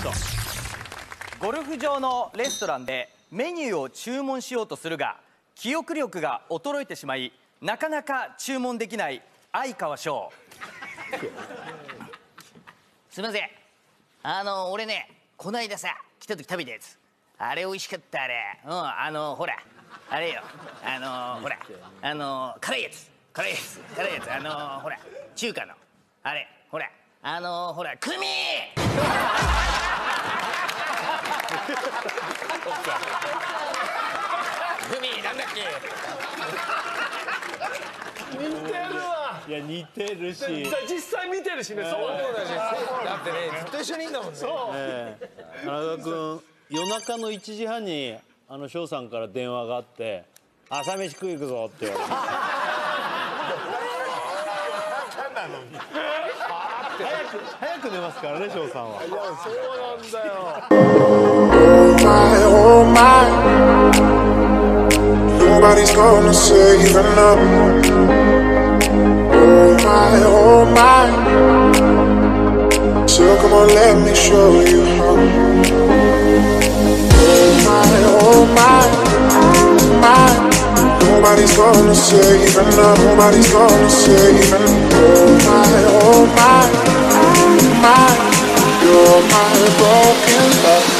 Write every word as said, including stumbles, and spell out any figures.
と。ゴルフ場のレストランでメニューを注文しようとするが記憶力が衰えてしまいなかなか注文できない相川翔。 すいません、あの俺ねこないださ来た時食べたやつあれ美味しかった。あれうんあのほらあれよあのほらあの辛いやつ辛いやつ辛いやつあのほら中華のあれほらあのほらクミクミなんだっけ。 似てるわ。 いや似てるし、 実際見てるしね。そうだし、だってねずっと一緒にいんだもんね。そう。 田中君夜中のいちじはんにあの翔さんから電話があって朝飯食い行くぞって言われて早く早く寝ますからね翔さんは。いやそうなんだよ。 Oh my, nobody's gonna save enough. Oh my, oh my, so come on, let me show you how. Oh my, oh my, my, nobody's gonna save enough. Nobody's gonna save enough. Oh my, oh my, my, you're my broken love.